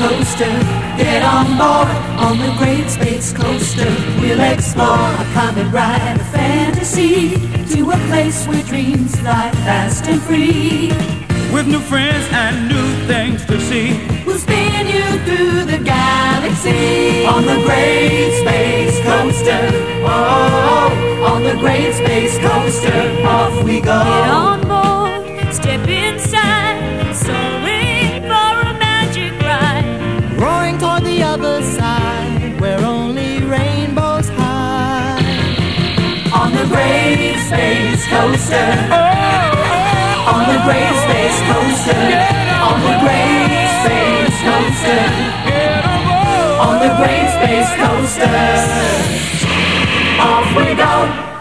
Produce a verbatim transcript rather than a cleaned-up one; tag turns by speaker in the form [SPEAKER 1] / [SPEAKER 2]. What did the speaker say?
[SPEAKER 1] coaster. Get on board on the Great Space Coaster. We'll explore a comet ride, a fantasy, to a place where dreams fly fast and free.
[SPEAKER 2] With new friends and new things to see,
[SPEAKER 1] we'll spin you through the galaxy on the Great Space Coaster. Oh, on the Great Space Coaster, off we go.
[SPEAKER 3] Get on board, step inside, soaring for a magic ride,
[SPEAKER 1] roaring toward the other side, where only rainbows hide. On the Great Space Coaster.
[SPEAKER 2] oh,
[SPEAKER 1] On the Great Space Coaster. On the Great Space Coaster. On the Great Space Coaster. Off we go.